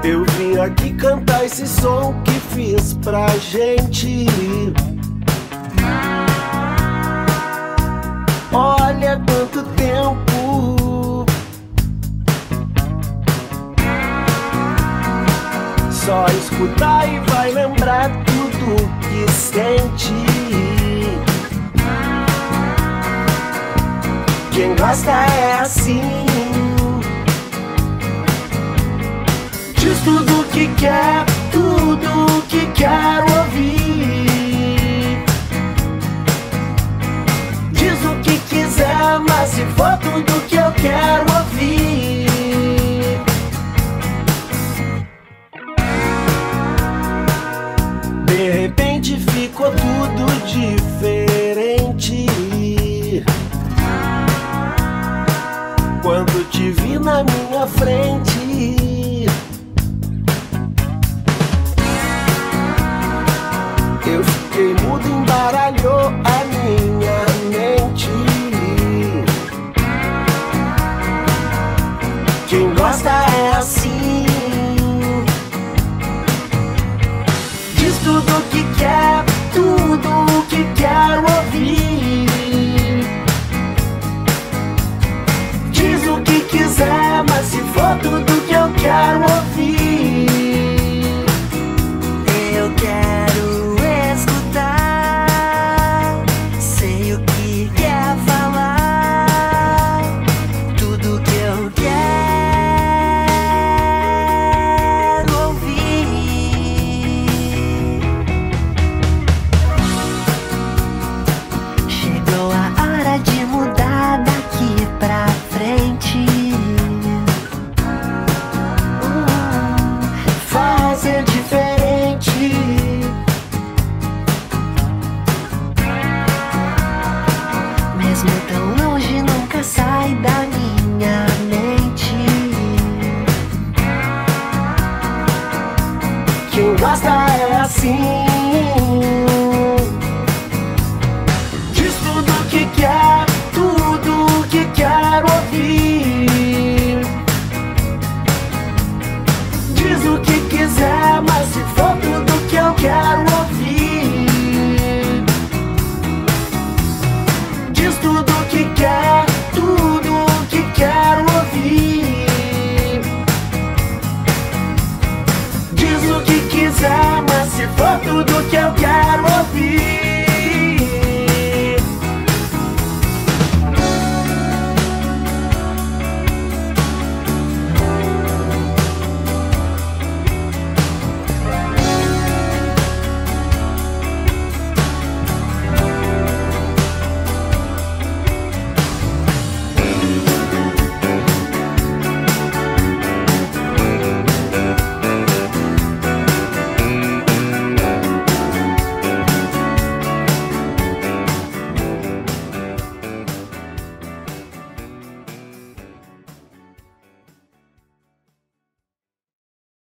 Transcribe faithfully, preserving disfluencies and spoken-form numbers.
Eu vim aqui cantar esse som que fiz pra gente. Olha quanto tempo, só escutar e vai lembrar tudo que sente. Quem gosta é assim, diz tudo que quer, tudo que quer ouvir. Diz o que quiser, mas se for tudo que eu quero ouvir. De repente ficou tudo diferente quando te vi na minha frente. Eu fiquei mudo, embaralhou a minha mente. Quem gosta é assim, diz tudo que quer, tudo que quer ouvir. Diz o que quiser, mas se for tudo que eu quero ouvir. Eu quero escutar, sei o que quer falar, tudo que eu quero ouvir. Chegou a hora de mudar daqui pra frente, Fazer diferente. mesmo tão longe nunca sai da minha mente. Quem gosta é assim,